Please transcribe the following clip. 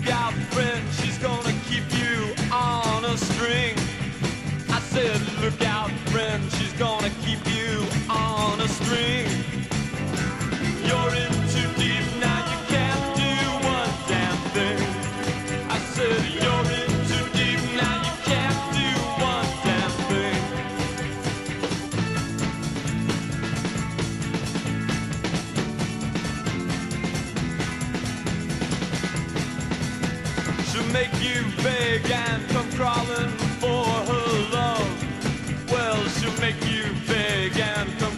out, friend, she's gonna keep you on a string. I said, look out, friend, she's gonna keep you on a string. You're in too deep, now you can't do one damn thing. I said, you're in too deep, now you can't do one damn thing. She'll make you beg and come crawling for her love. Well, she'll make you beg and come